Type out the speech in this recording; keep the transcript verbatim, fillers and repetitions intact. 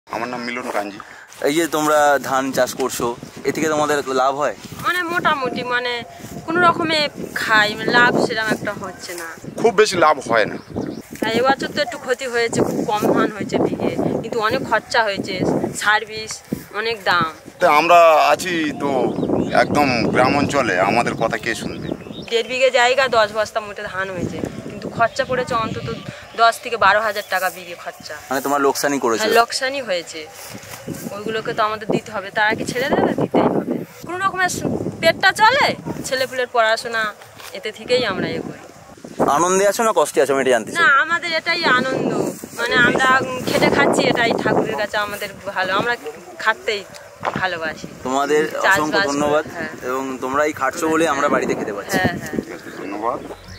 আমার নাম মিলন কাঞ্জি। এই যে তোমরা ধান চাষ করছো, এ থেকে তোমাদের লাভ হয়? মানে মোটামুটি মানে কোনো রকমে খাই, লাভ সেরকম একটা হচ্ছে না, খুব বেশি লাভ হয় না। হ্যাঁ, এবছর তো একটু ক্ষতি হয়েছে, খুব কম ধান হয়েছে বিঘে, কিন্তু অনেক খরচা হয়েছে, সার্ভিস অনেক দাম। তো আমরা আছি তো একদম গ্রাম অঞ্চলে, আমাদের কথা কে শুনবে? দেড় বিঘে জায়গা দশ বস্তা মোটে ধান হয়েছে, কিন্তু খরচা পড়েছে অন্তত দশ থেকে বারো হাজার টাকা বিঘে খরচা। মানে তোমার লোকসানই করেছে? হ্যাঁ, লোকসানই হয়েছে। ওইগুলোকে তো আমাদের দিতে হবে, তারা কি ছেড়ে দেবে? দিতেই হবে। কোনো রকমের পেটটা চলে, ছেলেপুলের পড়াশোনা, এতে থেকেই আমরা এ করি। আনন্দে আছো না কষ্টে আছো আমি এটা জানতে চাই। না, আমাদের এটাই আনন্দ, মানে আমরা খেটে খাচ্ছি, এটাই ঠাকুরের কাছে আমাদের ভালো, আমরা খাটতেই ভালোবাসি। তোমাদের অসংখ্য ধন্যবাদ, এবং তোমরা এই খাটছো বলে আমরা বাড়িতে খেতে পাচ্ছি। হ্যাঁ হ্যাঁ, ধন্যবাদ।